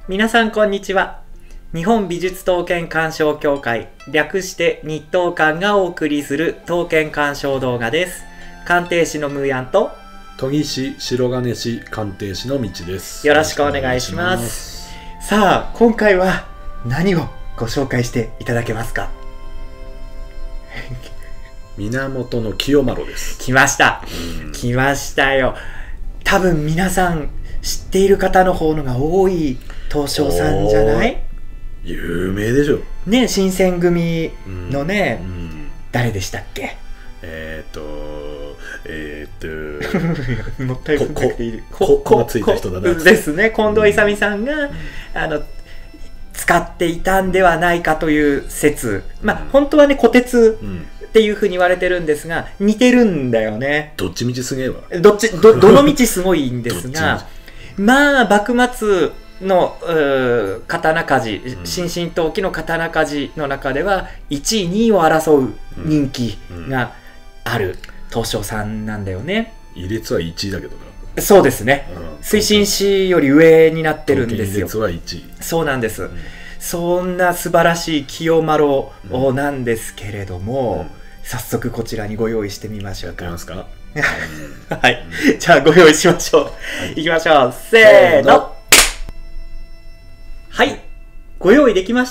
皆さんこんにちは。日本美術刀剣鑑賞協会、略して日刀館がお送りする刀剣鑑賞動画です。鑑定士のムーヤンと研ぎ師、白金師、鑑定士の道です。 よろしくお願いします。さあ、今回は何をご紹介していただけますか？ 源清麿です。 来ました。来ましたよ。多分皆さん知っている方の方のが多い東照さんじゃない？ 有名でしょ。 ね、新選組のね、誰でしたっけ？もったいぶんなくていい。 こがついた人だな。 ですね。近藤勇さんが、使っていたんではないかという説。まあ、本当はね、虎鉄っていうふうに言われてるんですが、似てるんだよね。 どっちみちすげえわ。 どの道すごいんですが、まあ、幕末の刀鍛冶、新進刀器の刀鍛冶の中では1位2位を争う人気がある東照さんなんだよね。 位列は1位だけどな。 そうですね。推進士より上になってるんですよ。 位列は1位。 そうなんです。そんな素晴らしい清麿なんですけれども、早速こちらにご用意してみましょうか。 やってますか？ はい。じゃあご用意しましょう。いきましょう。せーの。はい。ご用意できました。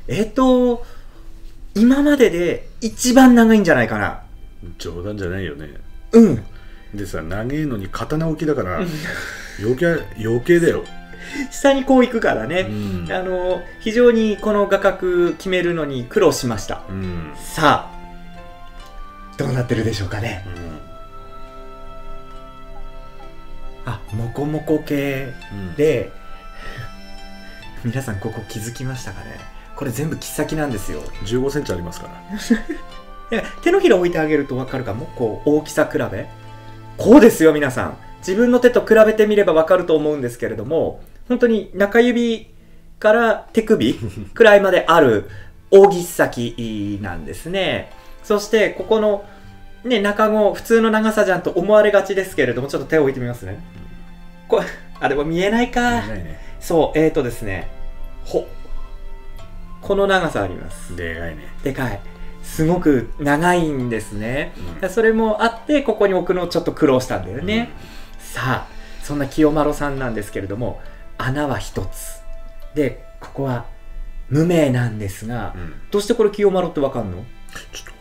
今までで一番長いんじゃないかな。 冗談じゃないよね。 うん。 でさ、長いのに刀置きだから、余計だよ。 下にこう行くからね。非常にこの画角決めるのに苦労しました。さあ、どうなってるでしょうかね。あ、モコモコ系で、皆さんここ気づきましたかね。これ全部切っ先なんですよ。 15センチありますから。 手のひら置いてあげると分かるかも。こう大きさ比べ。こうですよ皆さん。自分の手と比べてみれば分かると思うんですけれども、本当に中指から手首くらいまである大切先なんですね。そしてここのね、中子普通の長さじゃんと思われがちですけれども、ちょっと手を置いてみますね。これあ、でも見えないか。 見えないね。 そう、ですね。この長さあります。 でかいね。 でかい。すごく長いんですね。それもあって、ここに置くのちょっと苦労したんだよね。さあ、そんな清麿さんなんですけれども、穴は一つ。で、ここは無名なんですが、どうしてこれ清麿ってわかんの？ ちょっと。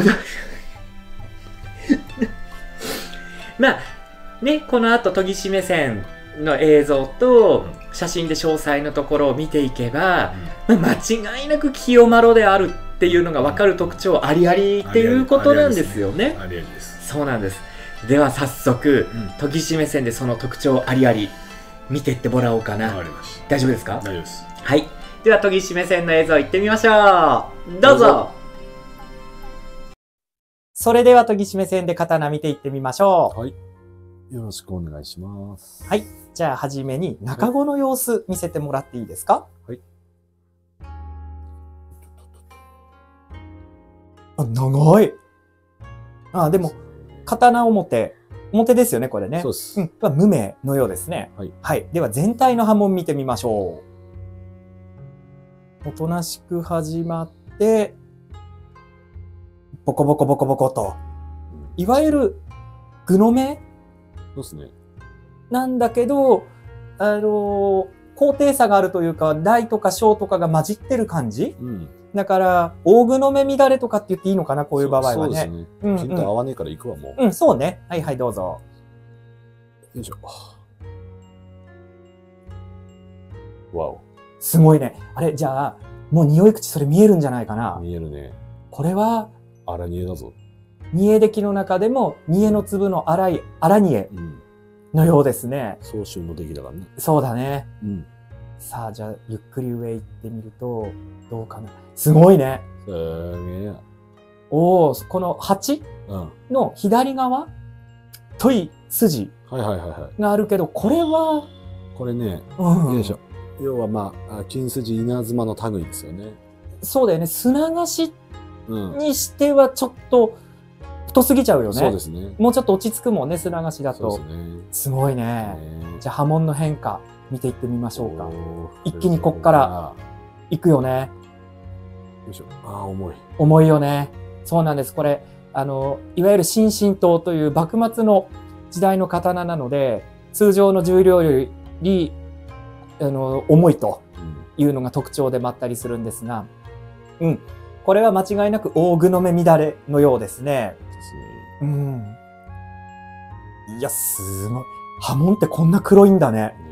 まあ、ね、この後、研ぎ師目線の映像と、写真で詳細のところを見ていけば、間違いなく清麿であるっていうのが分かる特徴ありありっていうことなんですよね。 ありありです。 そうなんです。では早速、研ぎ師目線でその特徴ありあり見ていってもらおうかな。大丈夫ですか？ 大丈夫です。 はい。では研ぎ師目線の映像いってみましょう。どうぞ。それでは研ぎ師目線で刀見ていってみましょう。 はい。よろしくお願いします。 はい。じゃあ、はじめに中子の様子見せてもらっていいですか？はい。あ、長い。あ、でも、刀表ですよね、これね。 そうです。 無名のようですね。 はい。 はい。では、全体の刃文見てみましょう。おとなしく始まって、ボコボコボコボコと。いわゆる、具の目そうですね。 なんだけど、高低差があるというか、大とか小とかが混じってる感じ、だから、大具の目乱れとかって言っていいのかな、こういう場合はね。そうですね。 ピント合わねえから行くわ、もう。 そうね。はいはい、どうぞ。 よいしょ。わお。 すごいね。あれ、じゃあ、もう匂い口それ見えるんじゃないかな。 見えるね。 これは、 荒煮えだぞ。 煮え出来の中でも、煮えの粒の粗い、粗煮えのようですね。 総集の出来だからね。 そうだね。さあ、じゃあ、ゆっくり上行ってみると、どうかな。すごいね。 すげえ。 おお、この鉢の左側、太い筋があるけど、これは、 これね、よいしょ。要はまあ、金筋稲妻の類ですよね。 そうだよね。砂菓子にしてはちょっと太すぎちゃうよね。 そうですね。 もうちょっと落ち着くもんね、砂菓子だと。 そうですね。 すごいね。じゃあ波紋の変化見ていってみましょうか。 おー一気にこっから行くよね。 よいしょ。ああ、重い。 重いよね。そうなんです。これ、いわゆる新神刀という幕末の時代の刀なので、通常の重量より、重いというのが特徴でもあったりするんですが、うん。これは間違いなく大具の目乱れのようですね。 ですね。 うん。いや、すごい。刃文ってこんな黒いんだね。 ね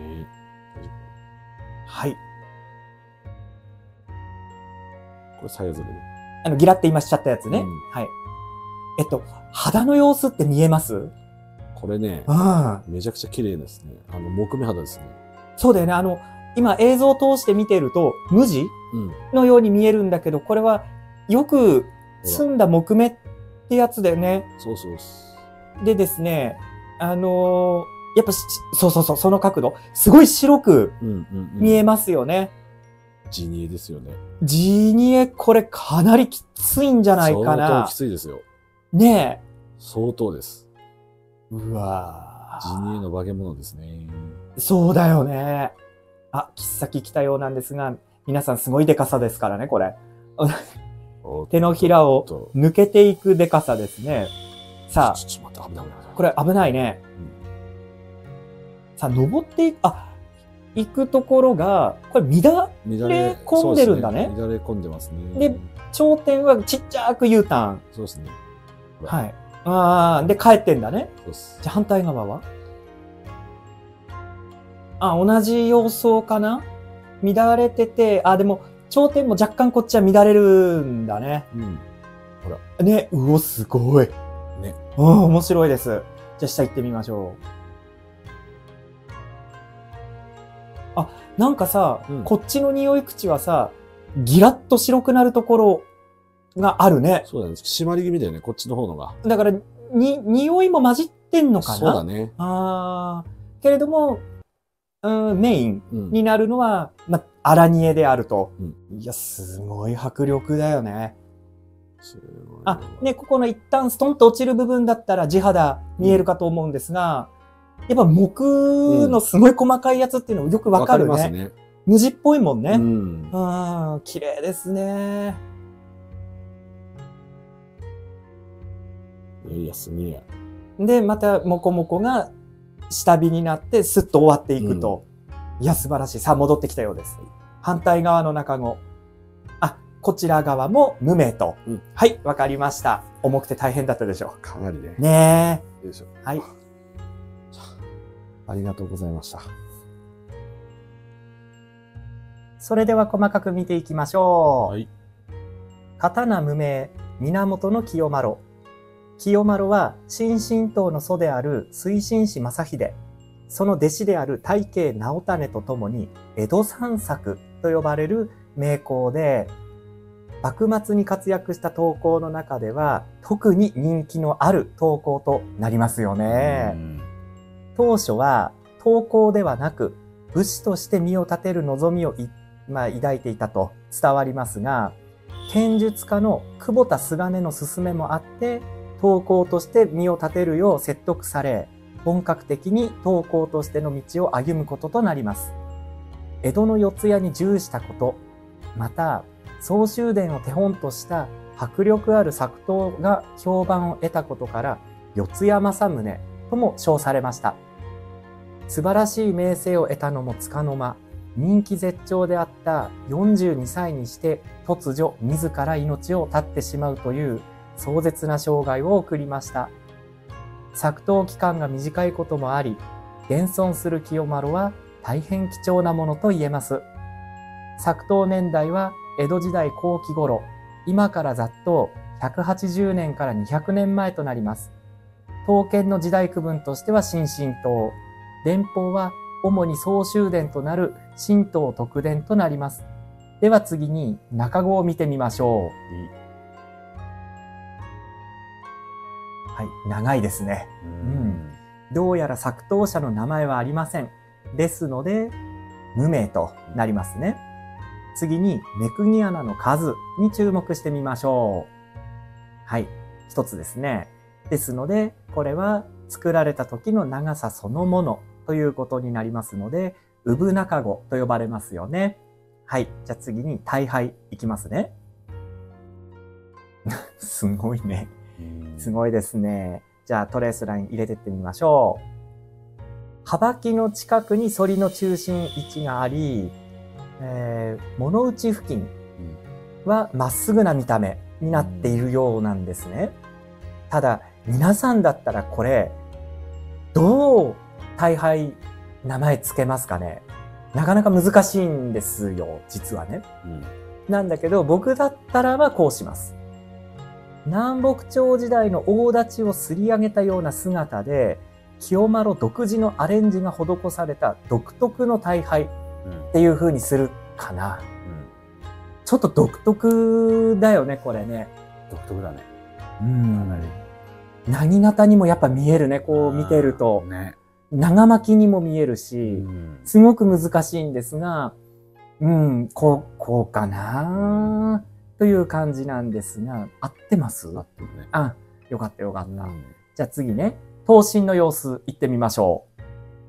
はい。 これ、さやずれね。 ギラって今しちゃったやつね。 うんはい。肌の様子って見えます？ これね、 ああ。 めちゃくちゃ綺麗ですね。木目肌ですね。 そうだよね。今映像を通して見てると、無地うん。 のように見えるんだけど、これはよく澄んだ木目ってやつだよね。 そうそうっす。 でですね、やっぱそうそうそう、その角度。すごい白くうんうんうん。 見えますよね。 ジニエですよね。 ジニエ、これかなりきついんじゃないか相当なき。ついですよ。 ね相当です。 え。うわジニエの化け物ですね。 そうだよね。あ、切っ先来たようなんですが、皆さんすごいデカさですからね、これ。手のひらを抜けていくデカさですね。さあ、 ちょっと待って、危ない危ない。 これ危ないね。さあ、登っていく、行くところが、これ乱れ込んでるんだね。 乱れ込んでますね。 で、頂点はちっちゃく U ターン。 そうですね。 はい。で、帰ってんだね。 そうです。 じゃあ反対側は同じ様相かな？乱れてて、でも、頂点も若干こっちは乱れるんだね。 うん。ほら。ね、うお、すごい。 ね。 面白いです。じゃあ下行ってみましょう。なんかさ、こっちの匂い口はさ、ギラッと白くなるところがあるね。 そうだね。締まり気味だよね、こっちの方のが。 だから、匂いも混じってんのかな？ そうだね。 けれども、メインになるのは、荒煮えであると。いや、すごい迫力だよね。ね、ここの一旦ストンと落ちる部分だったら地肌見えるかと思うんですが、やっぱ木のすごい細かいやつっていうのもよくわかるね。わかりますね。無地っぽいもんね。綺麗ですね。 いや、すげえ。 で、また、モコモコが下火になって、スッと終わっていくと。いや、素晴らしい。さあ、戻ってきたようです。反対側の中子。こちら側も無名と。はい、わかりました。重くて大変だったでしょう。 かなりね。 ねえ。 よいしょ。 はい。 ありがとうございました。 それでは細かく見ていきましょう。 はい。 刀無名、源清麿。清麿は新神道の祖である水心子正秀、その弟子である太慶直胤と共に江戸三作と呼ばれる名工で、幕末に活躍した刀工の中では特に人気のある刀工となりますよね。当初は刀工ではなく武士として身を立てる望みを抱いていたと伝わりますが、剣術家の久保田菅根の勧めもあって刀工として身を立てるよう説得され、本格的に刀工としての道を歩むこととなります。江戸の四谷に従したこと、また総集伝を手本とした迫力ある作刀が評判を得たことから四谷正宗とも称されました。素晴らしい名声を得たのもつかの間、人気絶頂であった42歳にして突如自ら命を絶ってしまうという壮絶な生涯を送りました。作刀期間が短いこともあり、現存する清麿は大変貴重なものと言えます。作刀年代は江戸時代後期頃、今からざっと180年から200年前となります。刀剣の時代区分としては新神刀、伝法は主に総集伝となる神道特伝となります。では次に中子を見てみましょう。はい、長いですね。どうやら作刀者の名前はありません。ですので、無名となりますね。次に、目釘穴の数に注目してみましょう。はい、一つですね。ですので、これは作られた時の長さそのものということになりますので、 産中子と呼ばれますよね。はい。じゃあ次に大杯いきますね。すごいね。すごいですね。じゃあトレースライン入れてってみましょう。幅木の近くに反りの中心位置があり、物打ち付近はまっすぐな見た目になっているようなんですね。ただ、皆さんだったらこれ、どう大杯名前つけますかね。なかなか難しいんですよ、実はね。なんだけど、僕だったらばこうします。南北朝時代の大太刀をすり上げたような姿で、清丸独自のアレンジが施された独特の大杯っていう風にするかな。ちょっと独特だよね、これね。 独特だね。 薙型にもやっぱ見えるね、こう見てると。 ね、 長巻きにも見えるし、すごく難しいんですが、こうかなという感じなんですが、合ってます？ 合ってるね。 あ、よかったよかった。じゃあ次ね、刀身の様子いってみましょう。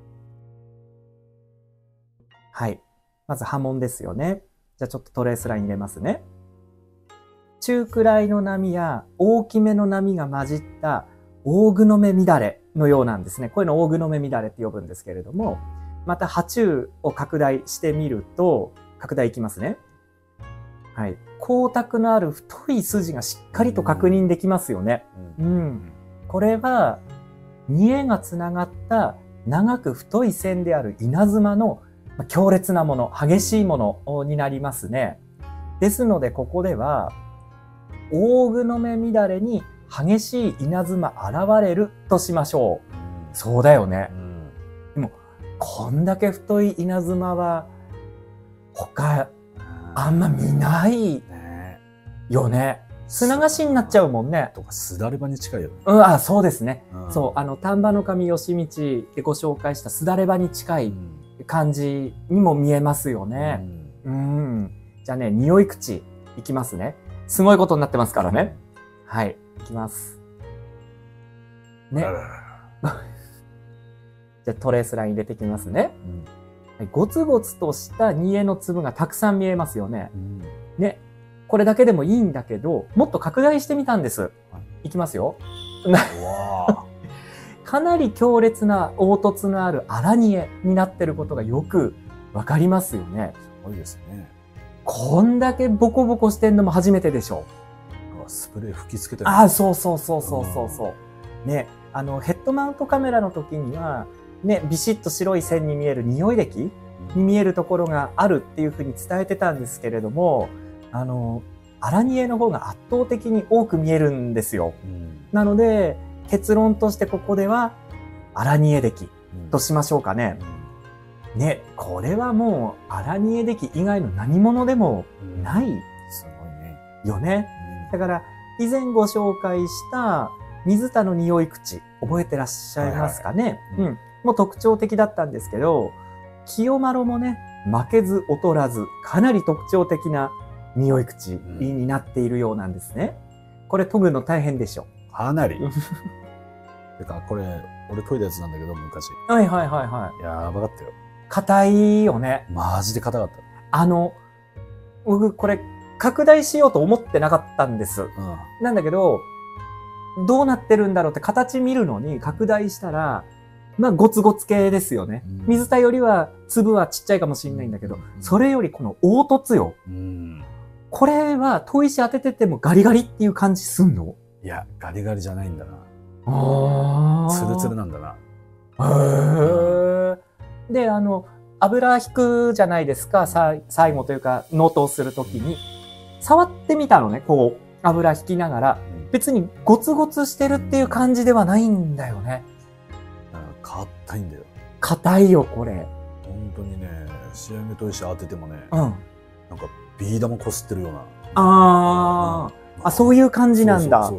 はい。まず波紋ですよね。じゃあちょっとトレースライン入れますね。中くらいの波や大きめの波が混じった大具の目乱れのようなんですね。こういうの大具の目乱れって呼ぶんですけれども、また波中を拡大してみると、拡大いきますね。はい。光沢のある太い筋がしっかりと確認できますよね。これは、見栄がつながった長く太い線である稲妻の強烈なもの、激しいものになりますね。ですので、ここでは、大具の目乱れに激しい稲妻現れるとしましょう。そうだよね。でも、こんだけ太い稲妻は、他、あんま見ないよね。砂菓子になっちゃうもんね。 とか、すだれ場に近いよね。 そうですね。そう、丹波の神義道でご紹介したすだれ場に近い感じにも見えますよね。じゃあね、匂い口いきますね。すごいことになってますからね。はい、いきます。ね。じゃあトレースライン入れていきますね。ゴツゴツとした煮えの粒がたくさん見えますよね。ね。これだけでもいいんだけど、もっと拡大してみたんです。いきますよ。かなり強烈な凹凸のある荒煮えになってることがよくわかりますよね。 すごいですね。 こんだけボコボコしてんのも初めてでしょ。 スプレー吹きつけてる。そう。ね、ヘッドマウントカメラの時には、ね、ビシッと白い線に見える匂い歴に見えるところがあるっていうふうに伝えてたんですけれども、荒煮えの方が圧倒的に多く見えるんですよ。なので、結論としてここでは、荒煮え歴としましょうかね。ね、これはもう、荒煮え歴以外の何者でもない。 すごいね。 よね。だから、以前ご紹介した水田の匂い口、覚えてらっしゃいますかね。もう特徴的だったんですけど、清丸もね、負けず劣らず、かなり特徴的な匂い口になっているようなんですね。これ研ぐの大変でしょ。 かなり。てか、これ、俺研いだやつなんだけど、昔。 やばかったよ。 硬いよね。 マジで硬かった。 僕、これ、拡大しようと思ってなかったんです。なんだけど、どうなってるんだろうって形見るのに拡大したら、ゴツゴツ系ですよね。水田よりは粒はちっちゃいかもしれないんだけど、それよりこの凹凸よ。これは砥石当てててもガリガリっていう感じすんの？ いや、ガリガリじゃないんだな。ツルツルなんだな。 で、油引くじゃないですか、最後というか、納刀するときに。触ってみたのね、こう、油引きながら。別にゴツゴツしてるっていう感じではないんだよね。 硬いんだよ。 硬いよ、これ。 本当にね、仕上げ砥石当ててもね、なんかビー玉こすってるような。 そういう感じなんだ。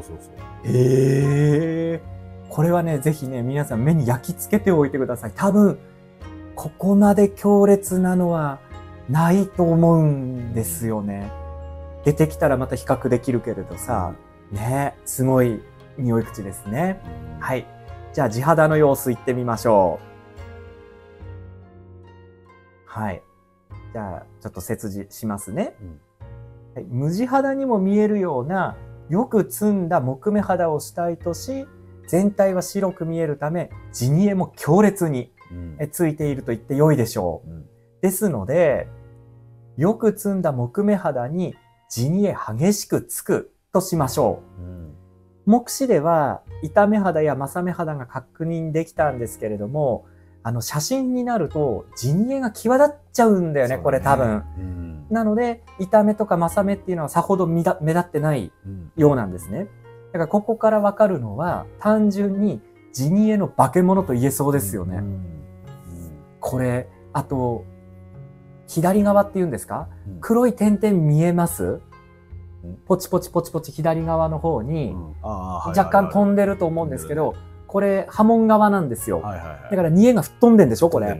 これはね、ぜひね、皆さん目に焼き付けておいてください。多分、ここまで強烈なのはないと思うんですよね。出てきたらまた比較できるけれどさ、ね、すごい匂い口ですね。はい。じゃあ地肌の様子いってみましょう。 はい。じゃあ、ちょっと説示しますね。はい、無地肌にも見えるような、よく積んだ木目肌を主体とし、全体は白く見えるため、地煮えも強烈についていると言って良いでしょう。ですので、よく積んだ木目肌に地煮え激しくつくとしましょう。目視では、板目肌や正目肌が確認できたんですけれども、写真になると地煮えが際立っちゃうんだよね、これ多分。なので、板目とか正目っていうのはさほど目立ってないようなんですね。だからここからわかるのは、単純に地煮えの化け物と言えそうですよね。これ、あと、左側っていうんですか？黒い点々見えます？ポチポチポチポチ左側の方に、若干飛んでると思うんですけど、これ、波紋側なんですよ。だから煮えが吹っ飛んでんでしょこれ。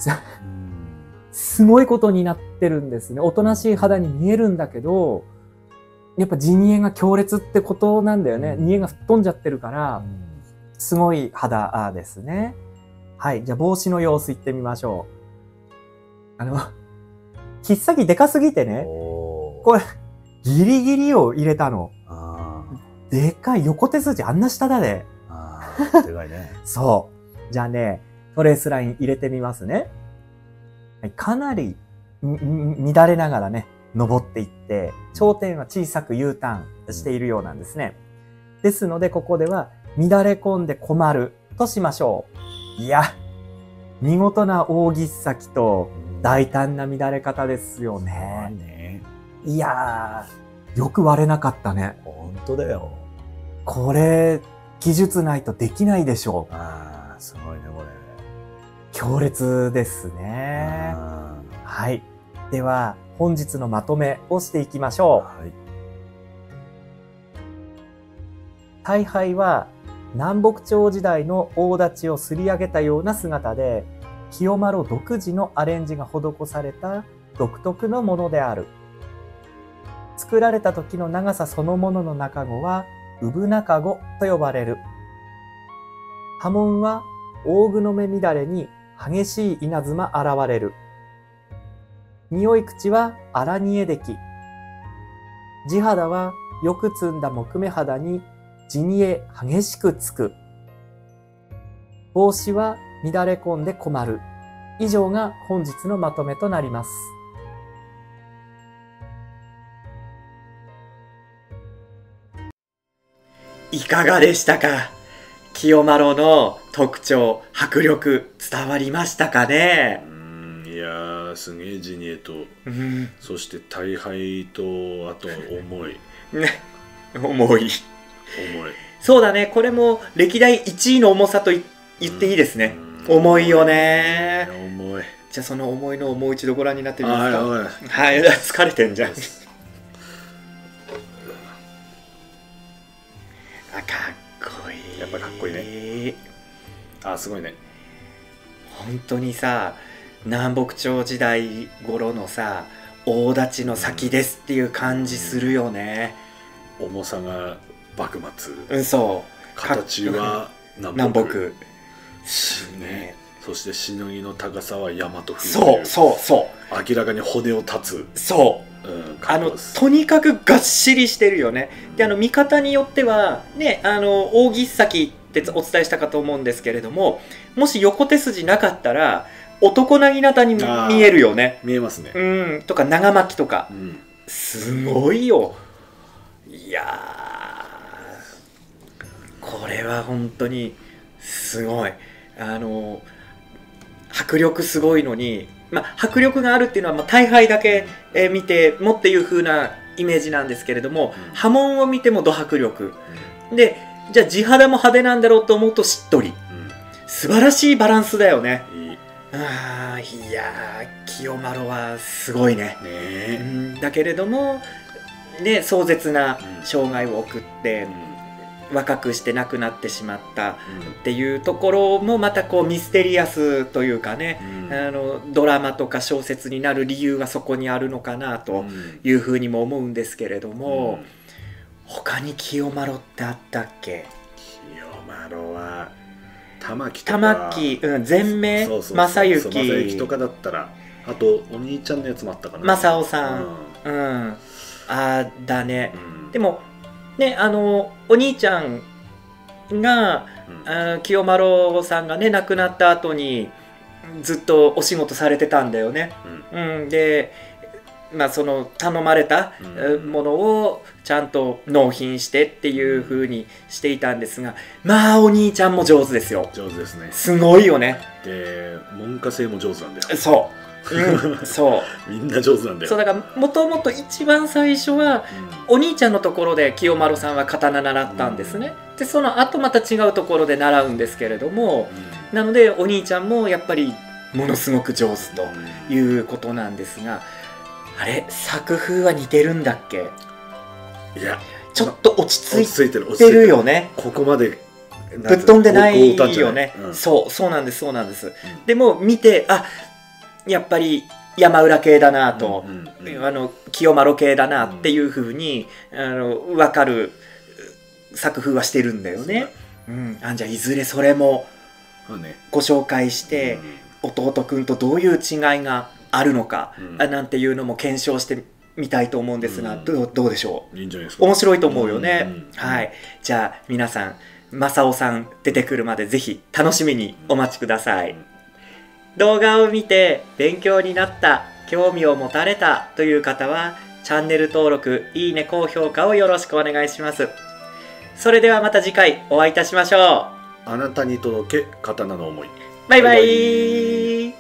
すごいことになってるんですね。おとなしい肌に見えるんだけど、やっぱ地煮えが強烈ってことなんだよね。煮えが吹っ飛んじゃってるから、すごい肌ですね。はい。じゃあ帽子の様子いってみましょう。切っ先でかすぎてね、これ、ギリギリを入れたの。でかい横手筋あんな下だね。 でかいね。 そう。じゃあね、トレースライン入れてみますね。かなり乱れながらね、登っていって、頂点は小さく U ターンしているようなんですね。ですので、ここでは乱れ込んで困るとしましょう。いや、見事な大切先と大胆な乱れ方ですよね。いやー、よく割れなかったね。 本当だよ。 これ、技術ないとできないでしょう。 すごいね、これ。 強烈ですね。はい。では、本日のまとめをしていきましょう。大敗は、南北朝時代の大立ちをすり上げたような姿で、清丸独自のアレンジが施された独特のものである。作られた時の長さそのものの中子は、産中子と呼ばれる。波紋は大具の目乱れに激しい稲妻現れる。匂い口は荒煮えでき。地肌はよく積んだ木目肌に地煮え激しくつく。帽子は乱れ込んで困る。以上が本日のまとめとなります。いかがでしたか？清丸の特徴、迫力伝わりましたかね？ いやー、すげえ地煮えと、そして大敗と、あと重い。 ね、重い。 そうだね、これも歴代1位の重さと言っていいですね。重いよね。 重い。 じゃあその重いのをもう一度ご覧になってみますか。 はい、 疲れてんじゃん。かっこいい。 やっぱかっこいいね。すごいね。 本当にさ、南北朝時代頃のさ、大立ちの先ですっていう感じするよね。 重さが幕末。 そう。 形は南北。 ね。そしてしのぎの高さは大和風。 そう。 明らかに骨を立つ。 そう。とにかくがっしりしてるよね。で、見方によってはね、大切先ってお伝えしたかと思うんですけれども、もし横手筋なかったら男なぎなたに見えるよね。 見えますね。 とか長巻きとか、すごいよ。いやー、これは本当にすごい。迫力すごいのに、迫力があるっていうのは大敗だけ見てもっていう風なイメージなんですけれども、波紋を見てもド迫力、で、じゃあ地肌も派手なんだろうと思うとしっとり、素晴らしいバランスだよね。いやー、清丸はすごいね。だけれどもね、壮絶な生涯を送って、若くして亡くなってしまったっていうところもまたこうミステリアスというかね、ドラマとか小説になる理由はそこにあるのかなというふうにも思うんですけれども、他に清丸ってあったっけ？ 清丸は玉木、 前明正幸とかだったらあとお兄ちゃんのやつもあったかな、 正雄さん、だね、でもね、お兄ちゃんが、清丸さんがね亡くなった後にずっとお仕事されてたんだよね。で、その頼まれたものをちゃんと納品してっていう風にしていたんですが、お兄ちゃんも上手ですよ。 上手ですね。 すごいよね。 で門下生も上手なんだよ。 そう、そうみんな上手なんだよ。 そうだからもともと一番最初は、お兄ちゃんのところで清丸さんは刀習ったんですね。でその後また違うところで習うんですけれども、なのでお兄ちゃんもやっぱりものすごく上手ということなんですが、あれ作風は似てるんだっけ？ いやちょっと落ち着いてるよね。 ここまでぶっ飛んでないよね。そうなんです、そうなんです。でも見て、やっぱり山浦系だなと、清丸系だなっていうふうに分かる作風はしてるんだよね。じゃあいずれそれもご紹介して、弟くんとどういう違いがあるのか、なんていうのも検証してみたいと思うんですが、どうでしょう？ いいんじゃないですか。 面白いと思うよね。はい。じゃあ皆さん、正雄さん出てくるまでぜひ楽しみにお待ちください。動画を見て勉強になった、興味を持たれたという方は、チャンネル登録、いいね、高評価をよろしくお願いします。それではまた次回お会いいたしましょう。 あなたに届け刀の思い。 バイバイ。